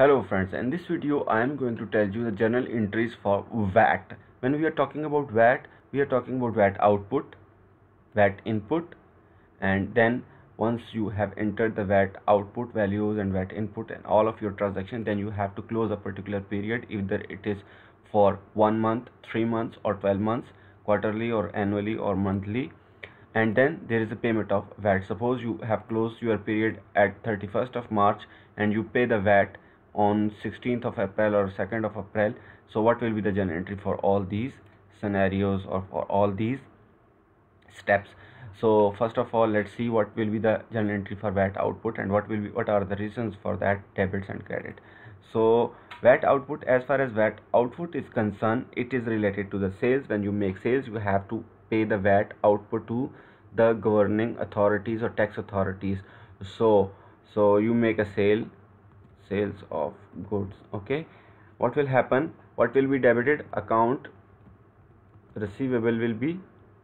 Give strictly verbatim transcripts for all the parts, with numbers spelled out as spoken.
Hello friends, in this video I am going to tell you the journal entries for V A T. When we are talking about V A T, we are talking about V A T output, V A T input, and then once you have entered the V A T output values and V A T input and all of your transactions, then you have to close a particular period, either it is for one month, three months or twelve months, quarterly or annually or monthly. And then there is a payment of V A T. Suppose you have closed your period at thirty-first of March and you pay the V A T on sixteenth of April or second of April. So what will be the journal entry for all these scenarios or for all these steps? So first of all, let's see what will be the journal entry for V A T output and what will be what are the reasons for that debits and credit. So V A T output, as far as V A T output is concerned, it is related to the sales. When you make sales, you have to pay the V A T output to the governing authorities or tax authorities. So so you make a sale sales of goods. Okay, what will happen? What will be debited? Account receivable will be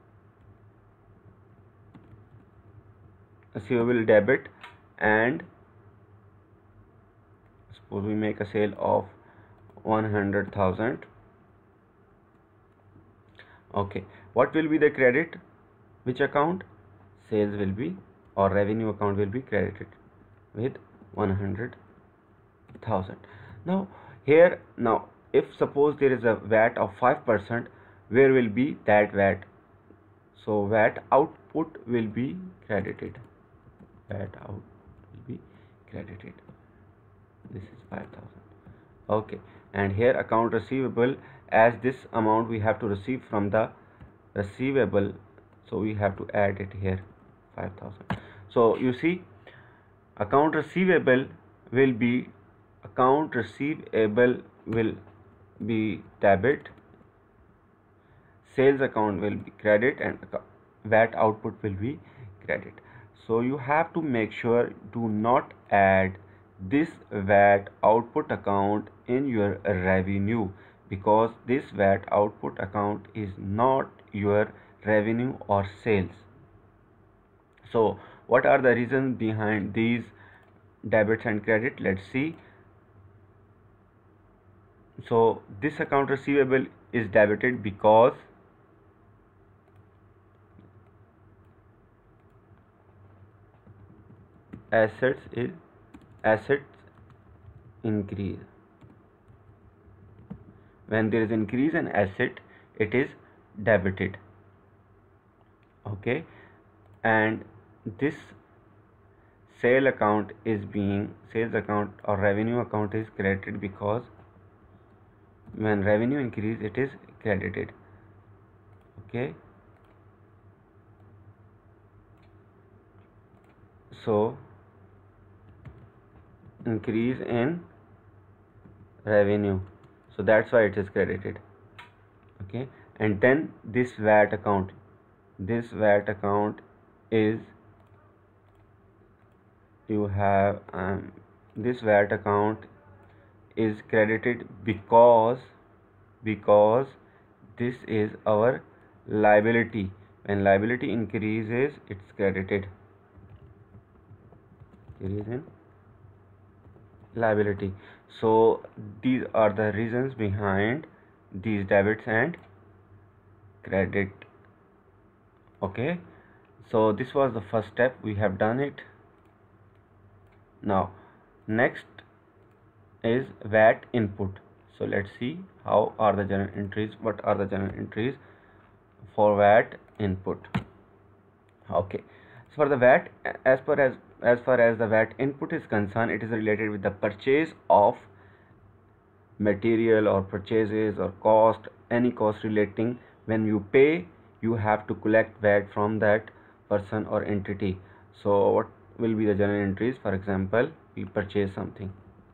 receivable debit, and suppose we make a sale of one hundred thousand. Okay, what will be the credit? Which account? Sales will be, or revenue account will be credited with one hundred thousand. Now here, now if suppose there is a V A T of five percent, where will be that V A T? So V A T output will be credited. V A T out will be credited. This is five thousand. Okay, and here account receivable, as this amount we have to receive from the receivable, so we have to add it here, five thousand. So you see, account receivable will be account receivable will be debit, sales account will be credit, and V A T output will be credit. So you have to make sure do not add this V A T output account in your revenue, because this V A T output account is not your revenue or sales. So what are the reasons behind these debits and credit? Let's see. So this account receivable is debited because assets is assets increase. When there is increase in asset, it is debited. Okay, and this sale account is being sales account or revenue account is credited because when revenue increase, it is credited. Okay, so increase in revenue, so that's why it is credited. Okay, and then this V A T account, this V A T account is you have um, this V A T account is credited because because this is our liability. When liability increases, it's credited. Increase in liability. So these are the reasons behind these debits and credit. Okay, so this was the first step, we have done it. Now next is V A T input. So let's see how are the journal entries, what are the journal entries for V A T input. Okay, so for the V A T, as far as as far as the V A T input is concerned, it is related with the purchase of material or purchases or cost, any cost relating. When you pay, you have to collect V A T from that person or entity. So what will be the journal entries? For example, we purchase something,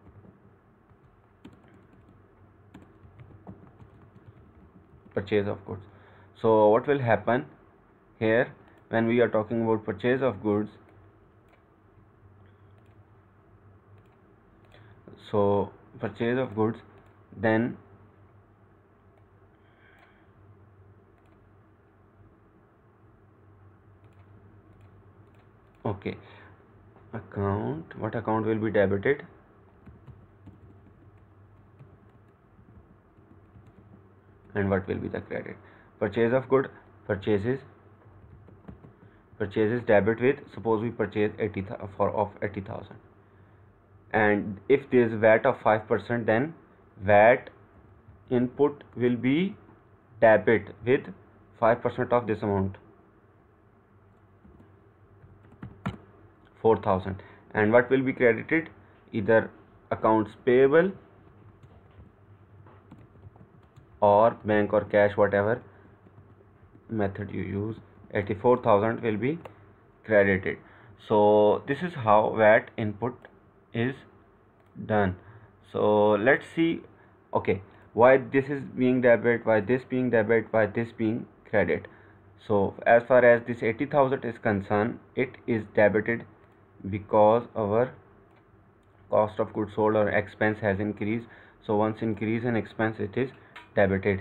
purchase of goods. So what will happen here when we are talking about purchase of goods? So purchase of goods, then okay, account, what account will be debited? and what will be the credit. Purchase of good, purchases purchases debit with, suppose we purchase eighty for of eighty thousand, and if there is V A T of five percent, then V A T input will be debit with five percent of this amount, four thousand, and what will be credited, either accounts payable or bank or cash, whatever method you use, eighty-four thousand will be credited. So this is how V A T input is done. So let's see, okay, why this is being debit, why this being debit, why this being credit. So as far as this eighty thousand is concerned, it is debited because our cost of goods sold or expense has increased. So once increase in expense, it is debited.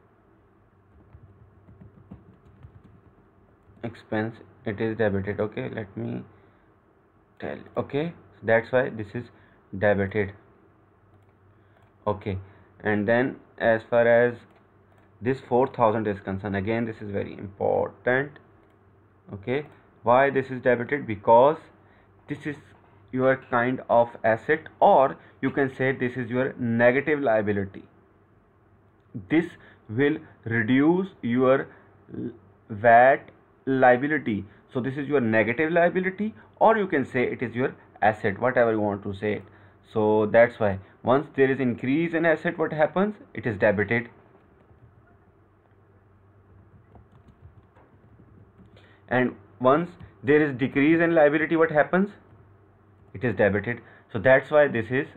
Expense, it is debited. Okay, let me tell. Okay, that's why this is debited. Okay, and then as far as this four thousand is concerned, again this is very important. Okay, why this is debited? Because this is your kind of asset, or you can say this is your negative liability. This will reduce your V A T liability. So this is your negative liability, or you can say it is your asset, whatever you want to say it. So that's why once there is increase in asset, what happens? It is debited. And once there is decrease in liability, what happens? It is debited. So that's why this is,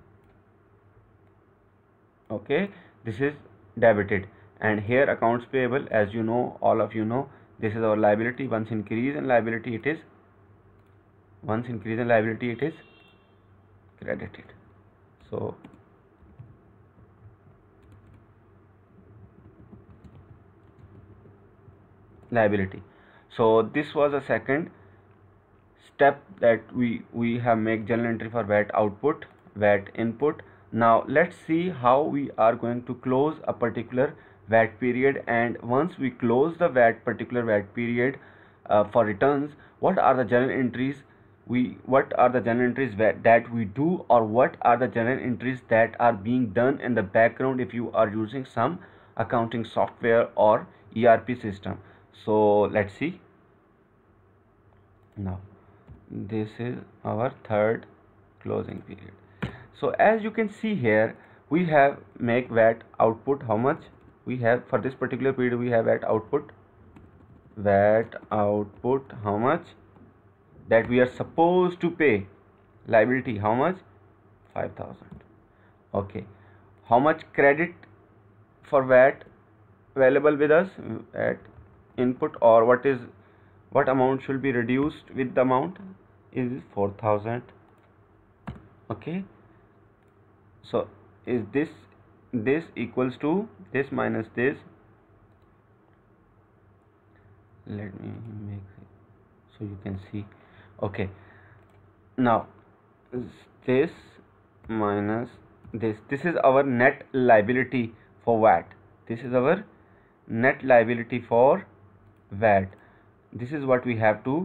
okay, this is debited. And here accounts payable, as you know, all of you know, this is our liability. Once increase in liability, it is once increase in liability it is credited. So liability. So this was a second step that we we have make journal entry for V A T output, V A T input. Now let's see how we are going to close a particular V A T period, and once we close the V A T particular V A T period uh, for returns, what are the journal entries we what are the journal entries that we do, or what are the journal entries that are being done in the background if you are using some accounting software or E R P system. So let's see. Now this is our third closing period. So as you can see here, we have make V A T output. How much we have for this particular period? We have V A T output, V A T output, how much that we are supposed to pay. Liability, how much? Five thousand. Okay, how much credit for V A T available with us at input, or what is what amount should be reduced with the amount is four thousand. Okay, so is this this equals to this minus this. Let me make it so you can see. Okay, now this minus this this is our net liability for V A T. This is our net liability for V A T. This is what we have to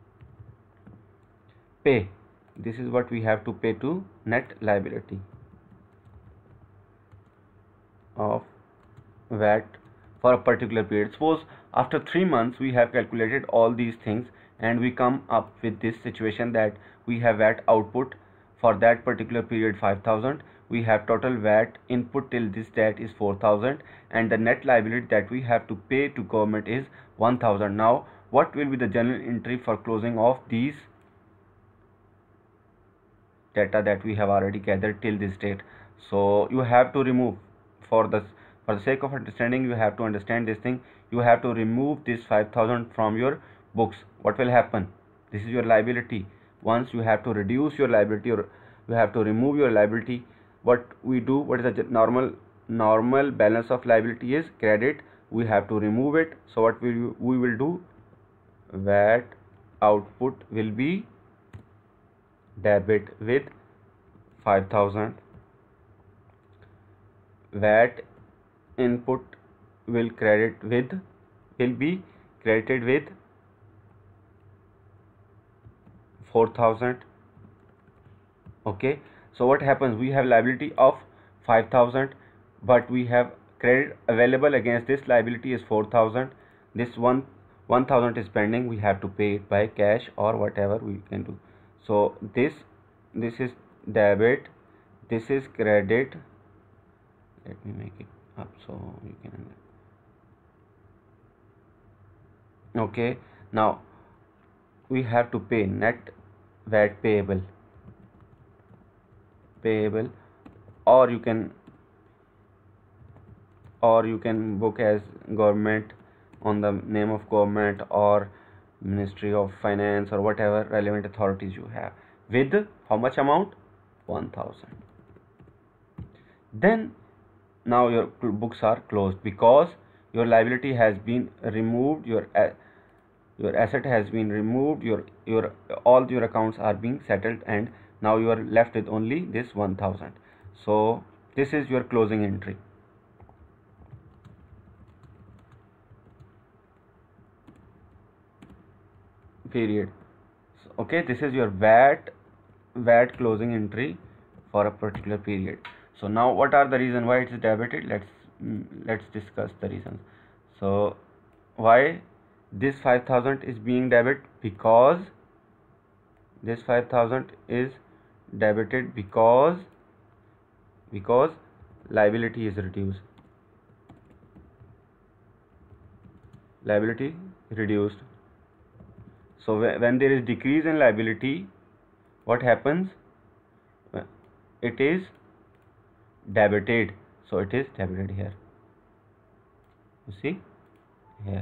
pay. This is what we have to pay to net liability of V A T for a particular period. Suppose after three months we have calculated all these things, and we come up with this situation that we have V A T output for that particular period five thousand, we have total V A T input till this date is four thousand, and the net liability that we have to pay to government is one thousand. Now what will be the journal entry for closing of these data that we have already gathered till this date? So you have to remove, for the for the sake of understanding, you have to understand this thing, you have to remove this five thousand from your books. What will happen? This is your liability. Once you have to reduce your liability, or you have to remove your liability, what we do, what is the normal normal balance of liability is credit. We have to remove it. So what we we will do, V A T output will be debit with five thousand, V A T input will credit with will be credited with four thousand. Okay, so what happens, we have liability of five thousand, but we have credit available against this liability is four thousand. This one one thousand is pending, we have to pay it by cash or whatever we can do. So this this is debit, this is credit. Let me make it up so you can. Okay, now we have to pay net V A T payable payable or you can or you can book as government on the name of government or Ministry of Finance or whatever relevant authorities you have, with how much amount? one thousand. Then now your books are closed because your liability has been removed, your your asset has been removed, your your all your accounts are being settled, and now you are left with only this one thousand. So this is your closing entry. Period. So, okay, this is your V A T V A T closing entry for a particular period. So now what are the reasons why it is debited? Let's mm, let's discuss the reasons. So why this five thousand is being debited? Because this five thousand is debited because because liability is reduced. Liability reduced. So when there is decrease in liability, what happens? It is debited. So it is debited here. You see here.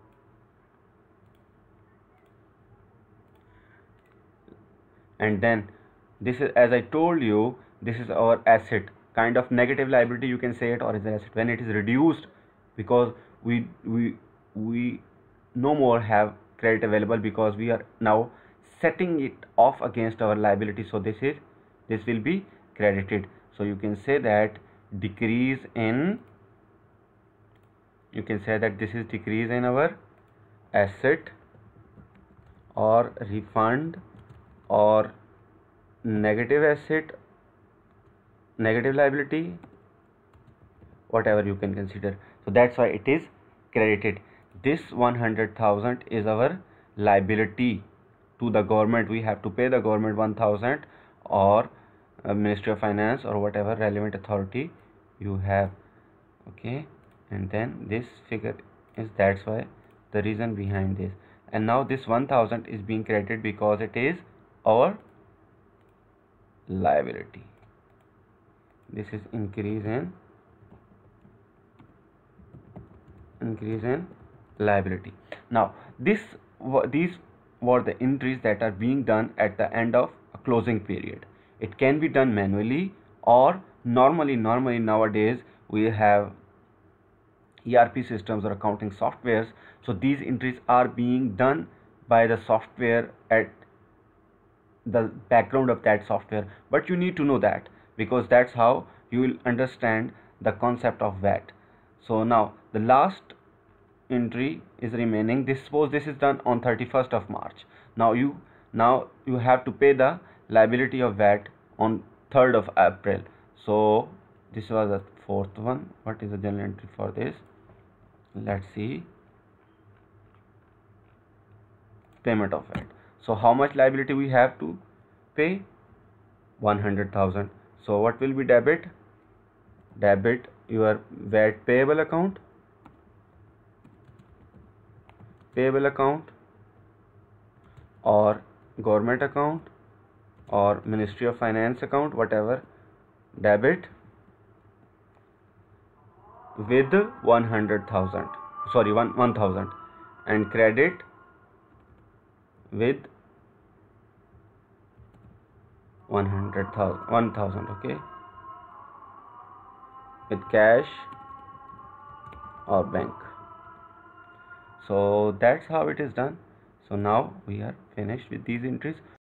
And then this is, as I told you, this is our asset, kind of negative liability you can say it, or is an asset when it is reduced because we we we no more have credit available because we are now setting it off against our liability. So this is this will be credited. So you can say that decrease in you can say that this is decrease in our asset or refund or negative asset, negative liability, whatever you can consider. So that's why it is credited. This one hundred thousand is our liability to the government. We have to pay the government one thousand or uh, Ministry of Finance or whatever relevant authority you have. Okay, and then this figure is, that's why the reason behind this. And now this one thousand is being credited because it is our liability. This is increase in increase in liability. Now this these were the entries that are being done at the end of a closing period. It can be done manually or normally normally nowadays we have E R P systems or accounting softwares. So these entries are being done by the software at the background of that software, but you need to know that because that's how you will understand the concept of V A T. So now the last entry is remaining. This suppose this is done on thirty-first of March. Now you now you have to pay the liability of V A T on third of April. So this was the fourth one. What is the journal entry for this? Let's see. Payment of V A T. So how much liability we have to pay? one hundred thousand. So what will be debit? Debit your V A T payable account, payable account or government account or Ministry of Finance account, whatever, debit with one hundred thousand, sorry, one one thousand, and credit with one hundred thousand, one thousand. Okay, with cash or bank. So that's how it is done. So now we are finished with these entries.